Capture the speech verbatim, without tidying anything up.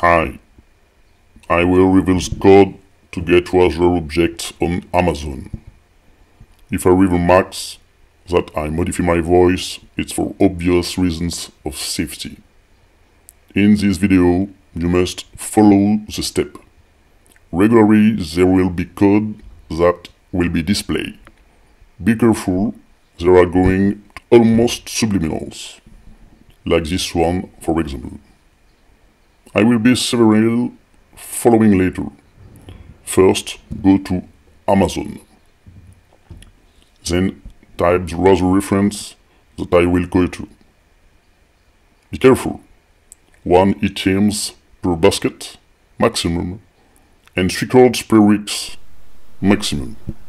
Hi, I will reveal the code to get Razer'S objects on Amazon. If I reveal marks that I modify my voice, it's for obvious reasons of safety. In this video, you must follow the step. Regularly, there will be code that will be displayed. Be careful, they are going almost subliminals, like this one, for example. I will be several following later. First, go to Amazon. Then type the Razer reference that I will go to. Be careful. One items per basket, maximum, and three cards per week, maximum.